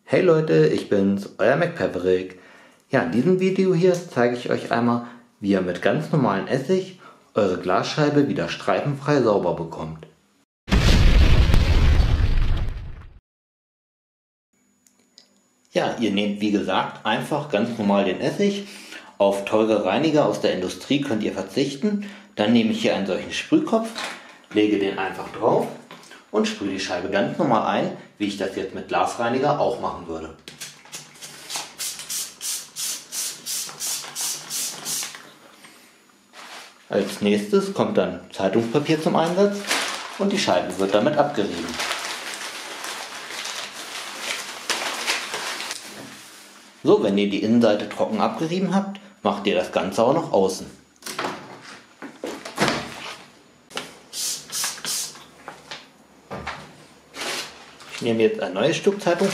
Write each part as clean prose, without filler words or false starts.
Hey Leute, ich bin's, euer MacPaverick. Ja, in diesem Video hier zeige ich euch einmal, wie ihr mit ganz normalen Essig eure Glasscheibe wieder streifenfrei sauber bekommt. Ja, ihr nehmt wie gesagt einfach ganz normal den Essig. Auf teure Reiniger aus der Industrie könnt ihr verzichten. Dann nehme ich hier einen solchen Sprühkopf, lege den einfach drauf und sprühe die Scheibe ganz normal ein, wie ich das jetzt mit Glasreiniger auch machen würde. Als nächstes kommt dann Zeitungspapier zum Einsatz und die Scheibe wird damit abgerieben. So, wenn ihr die Innenseite trocken abgerieben habt, macht ihr das Ganze auch noch außen. Ich nehme jetzt ein neues Stück Zeitungspapier .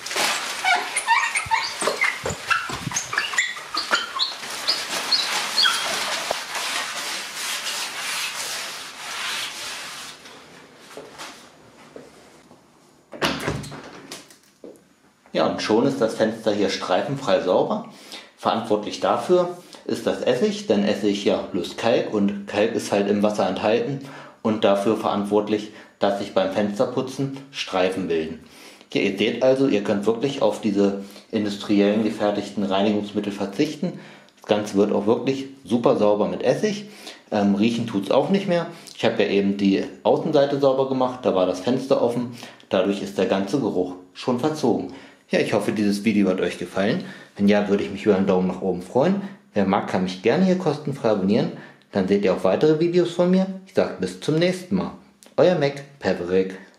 Ja, und schon ist das Fenster hier streifenfrei sauber. Verantwortlich dafür ist das Essig, denn Essig ja löst Kalk und Kalk ist halt im Wasser enthalten und dafür verantwortlich, dass sich beim Fensterputzen Streifen bilden. Ja, ihr seht also, ihr könnt wirklich auf diese industriellen gefertigten Reinigungsmittel verzichten. Das Ganze wird auch wirklich super sauber mit Essig. Riechen tut es auch nicht mehr. Ich habe ja eben die Außenseite sauber gemacht, da war das Fenster offen. Dadurch ist der ganze Geruch schon verzogen. Ja, ich hoffe, dieses Video hat euch gefallen. Wenn ja, würde ich mich über einen Daumen nach oben freuen. Wer mag, kann mich gerne hier kostenfrei abonnieren. Dann seht ihr auch weitere Videos von mir. Ich sage bis zum nächsten Mal. Euer MacPaverick.